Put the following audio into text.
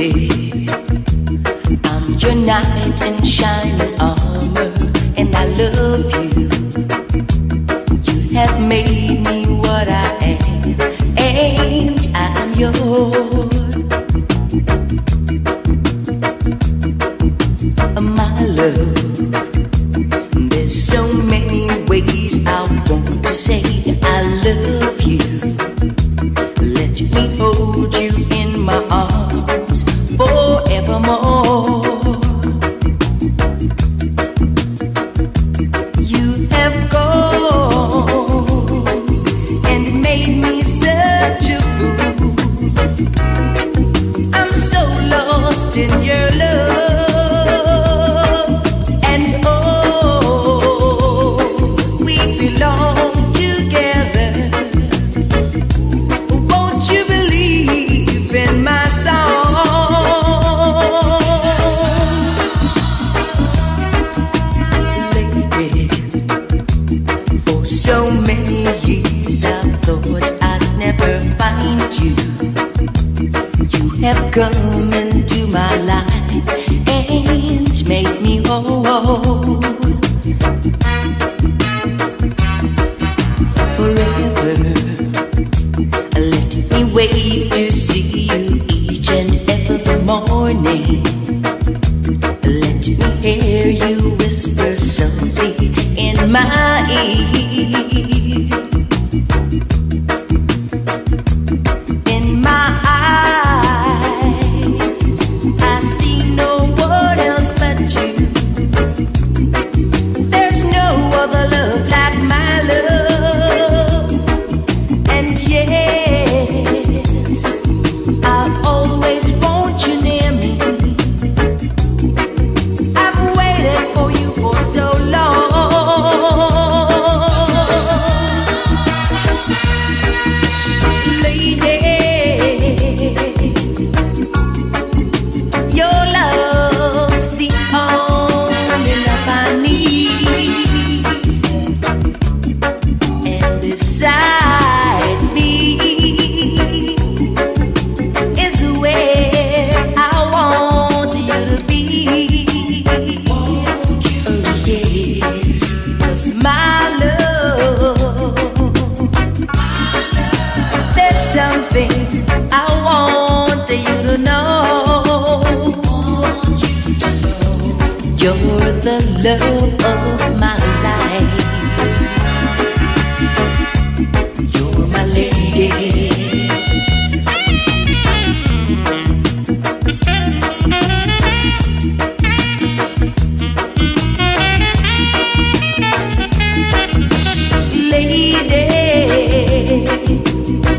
lady, I'm your knight in shining armor, and I love you. You have made me what I am, and I'm yours. My love, there's so many ways I want to say I love you. Let me hold you in my arms forevermore. You have gone and made me such a fool. I'm so lost in your love. So many years I thought I'd never find you. You have come into my life and made me whole. Forever, let me wait to see you each and every morning. Let me hear you whisper softly in my ear. In my eyes, I see no one else but you. There's no other love like my love. And yes, I'll always want you near me. I've waited for you for so long. Something I want you to know. You're the love of my life. You're my lady. Lady,